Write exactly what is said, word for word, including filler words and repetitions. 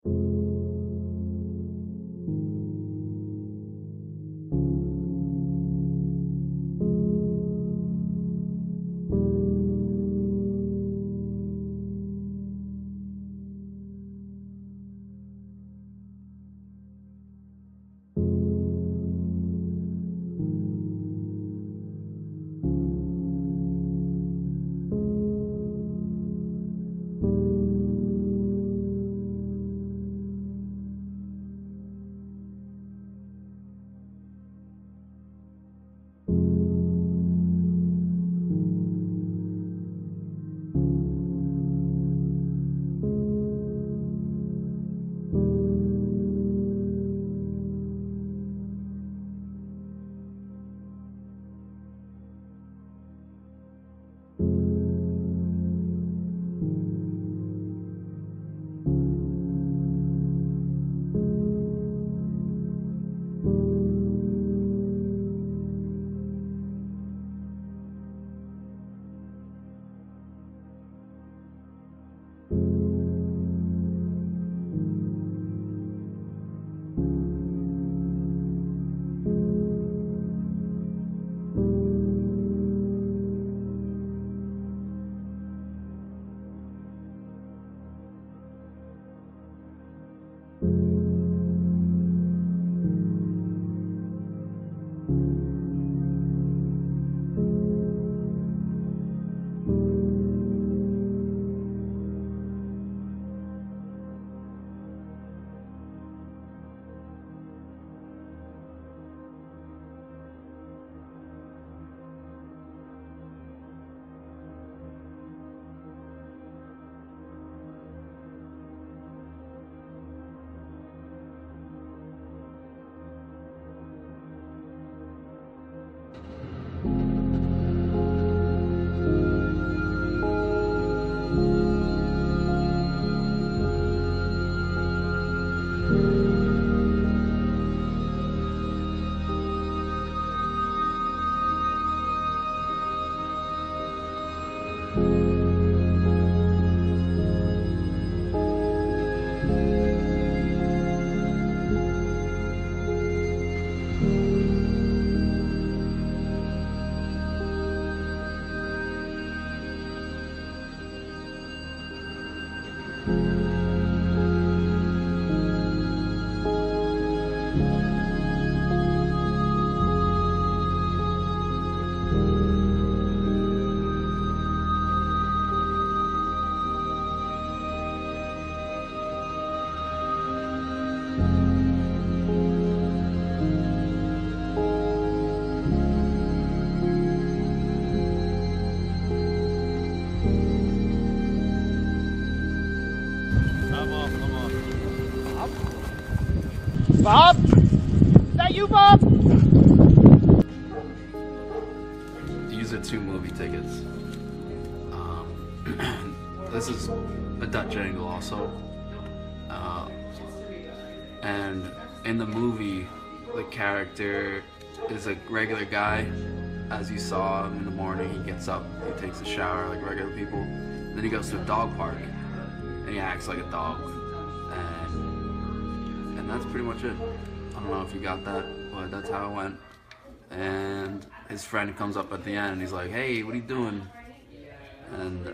Bob? Is that you, Bob? These are two movie tickets. Um, this is a Dutch angle also. Uh, and in the movie, the character is a regular guy. As you saw him in the morning, he gets up, he takes a shower like regular people. Then he goes to a dog park and he acts like a dog. And, and that's pretty much it. I don't know if you got that, but that's how it went. And his friend comes up at the end and he's like, "Hey, what are you doing?" And